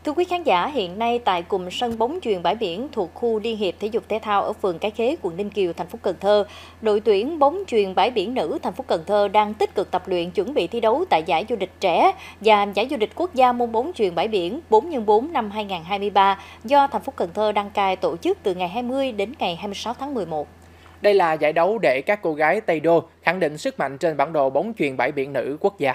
Thưa quý khán giả, hiện nay tại cụm sân bóng chuyền bãi biển thuộc khu Liên hiệp Thể dục Thể thao ở phường Cái Khế, quận Ninh Kiều, thành phố Cần Thơ, đội tuyển bóng chuyền bãi biển nữ thành phố Cần Thơ đang tích cực tập luyện chuẩn bị thi đấu tại giải vô địch trẻ và giải vô địch quốc gia môn bóng chuyền bãi biển 4x4 năm 2023 do thành phố Cần Thơ đăng cai tổ chức từ ngày 20 đến ngày 26 tháng 11. Đây là giải đấu để các cô gái Tây Đô khẳng định sức mạnh trên bản đồ bóng chuyền bãi biển nữ quốc gia.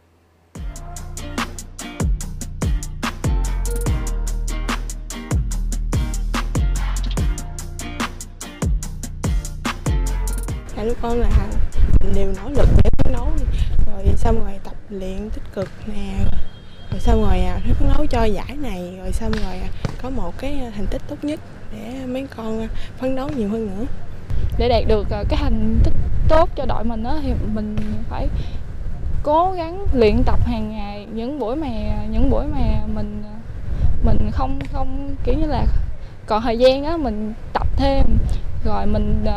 Lúc con là mình đều nỗ lực để phấn đấu, rồi xong rồi tập luyện tích cực nè, rồi xong rồi phấn đấu cho giải này, rồi xong rồi có một cái thành tích tốt nhất để mấy con phấn đấu nhiều hơn nữa. Để đạt được cái thành tích tốt cho đội mình thì mình phải cố gắng luyện tập hàng ngày. Những buổi mà mình không kiểu như là còn thời gian mình tập thêm, rồi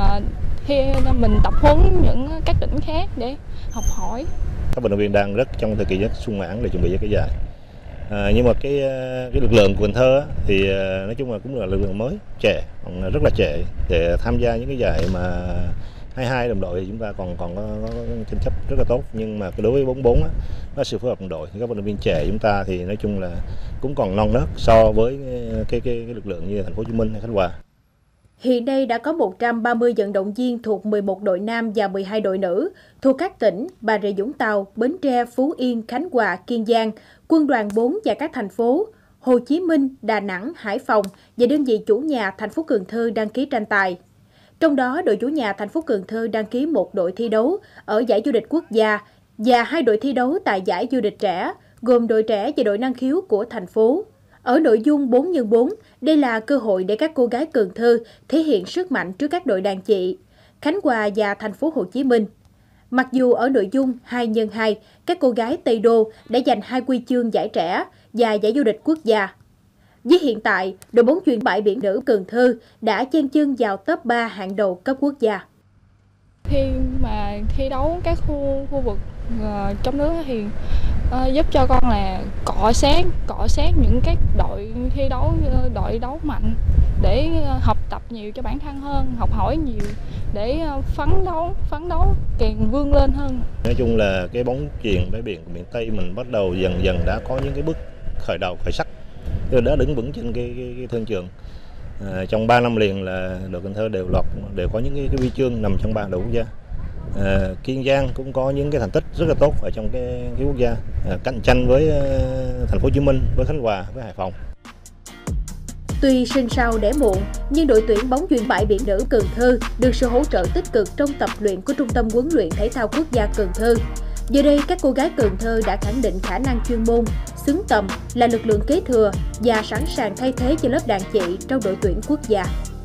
khi mình tập huấn những các tỉnh khác để học hỏi. Các vận động viên đang trong thời kỳ rất sung mãn để chuẩn bị cho cái giải. Nhưng mà cái lực lượng của Cần Thơ thì nói chung là cũng là lực lượng mới, trẻ, rất là trẻ để tham gia những cái giải mà 22 đồng đội thì chúng ta còn có tranh chấp rất là tốt, nhưng mà đối với bóng nó sự phối hợp đồng đội thì các vận động viên trẻ chúng ta thì nói chung là cũng còn non nớt so với cái lực lượng như thành phố Hồ Chí Minh hay Khánh Hòa. Hiện nay đã có 130 vận động viên thuộc 11 đội nam và 12 đội nữ, thuộc các tỉnh Bà Rịa Vũng Tàu, Bến Tre, Phú Yên, Khánh Hòa, Kiên Giang, Quân đoàn 4 và các thành phố Hồ Chí Minh, Đà Nẵng, Hải Phòng và đơn vị chủ nhà thành phố Cần Thơ đăng ký tranh tài. Trong đó, đội chủ nhà thành phố Cần Thơ đăng ký một đội thi đấu ở giải vô địch quốc gia và 2 đội thi đấu tại giải vô địch trẻ, gồm đội trẻ và đội năng khiếu của thành phố. Ở nội dung 4x4, đây là cơ hội để các cô gái Cần Thơ thể hiện sức mạnh trước các đội đàn chị, Khánh Hòa và thành phố Hồ Chí Minh. Mặc dù ở nội dung 2x2, các cô gái Tây Đô đã giành 2 huy chương giải trẻ và giải vô địch quốc gia. Với hiện tại, đội bóng chuyền bãi biển nữ Cần Thơ đã chen chân vào top 3 hạng đầu cấp quốc gia. Khi mà thi đấu các khu vực trong nước thì giúp cho con là cọ sát những các đội thi đấu, đội đấu mạnh để học tập nhiều cho bản thân hơn, học hỏi nhiều để phấn đấu càng vươn lên hơn. Nói chung là cái bóng chuyền bãi biển của miền Tây mình bắt đầu dần đã có những cái bước khởi sắc, đã đứng vững trên cái thương trường. Trong 3 năm liền là đội Cần Thơ đều có những cái huy chương nằm trong bảng đấu quốc gia. Kiên Giang cũng có những cái thành tích rất là tốt ở trong cái quốc gia, cạnh tranh với thành phố Hồ Chí Minh, với Khánh Hòa, với Hải Phòng. Tuy sinh sau đẻ muộn, nhưng đội tuyển bóng chuyền bãi biển nữ Cần Thơ được sự hỗ trợ tích cực trong tập luyện của Trung tâm huấn luyện thể thao quốc gia Cần Thơ. Giờ đây, các cô gái Cần Thơ đã khẳng định khả năng chuyên môn, xứng tầm là lực lượng kế thừa và sẵn sàng thay thế cho lớp đàn chị trong đội tuyển quốc gia.